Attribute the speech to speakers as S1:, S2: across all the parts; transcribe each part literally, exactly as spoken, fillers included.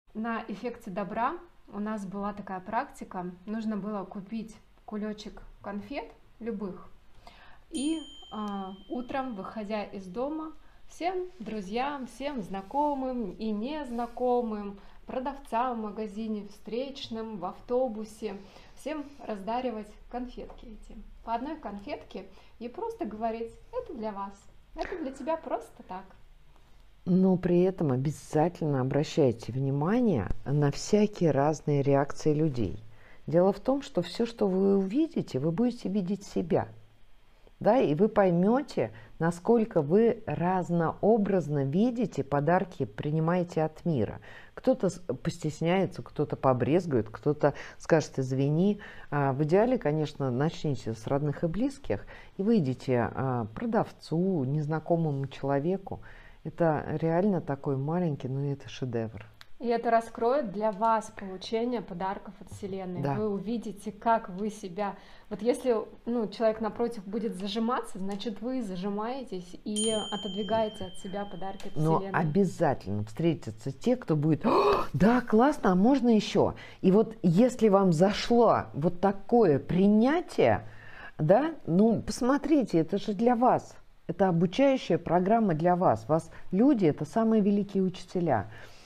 S1: На эффекте добра у нас была такая практика. Нужно было купить кулечек конфет любых и а, утром, выходя из дома, всем друзьям, всем знакомым и незнакомым, продавцам в магазине, встречным, в автобусе, всем раздаривать конфетки эти. По одной конфетке и просто говорить: это для вас, это для тебя просто так.
S2: Но при этом обязательно обращайте внимание на всякие разные реакции людей. Дело в том, что все, что вы увидите, вы будете видеть себя. Да, и вы поймете, насколько вы разнообразно видите подарки, принимаете от мира. Кто-то постесняется, кто-то побрезгует, кто-то скажет: извини. В идеале, конечно, начните с родных и близких и выйдите продавцу, незнакомому человеку. Это реально такой маленький, но это шедевр.
S1: И это раскроет для вас получение подарков от Вселенной.
S2: Да.
S1: Вы увидите, как вы себя... Вот если ну, человек напротив будет зажиматься, значит, вы зажимаетесь и отодвигаете от себя подарки от
S2: Но
S1: Вселенной.
S2: обязательно встретятся те, кто будет: да, классно, а можно еще? И вот если вам зашло вот такое принятие, да, ну, посмотрите, это же для вас. Это обучающая программа для вас. Вас люди – это самые великие учителя.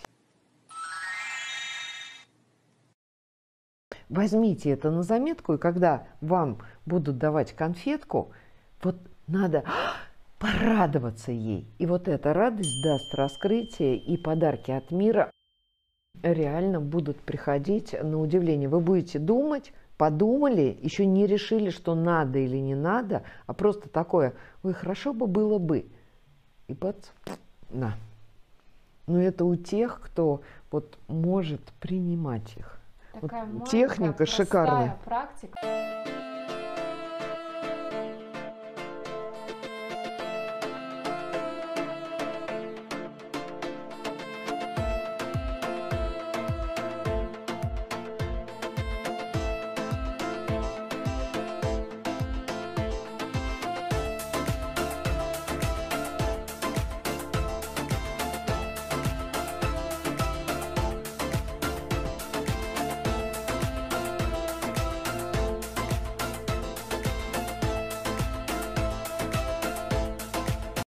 S2: Возьмите это на заметку, и когда вам будут давать конфетку, вот надо порадоваться ей. И вот эта радость даст раскрытие, и подарки от мира реально будут приходить на удивление. Вы будете думать, подумали, еще не решили, что надо или не надо, а просто такое: ой, хорошо бы было бы. И бац, на. Но это у тех, кто вот может принимать их.
S1: Такая
S2: Вот
S1: маленькая,
S2: техника
S1: простая
S2: шикарная.
S1: практика.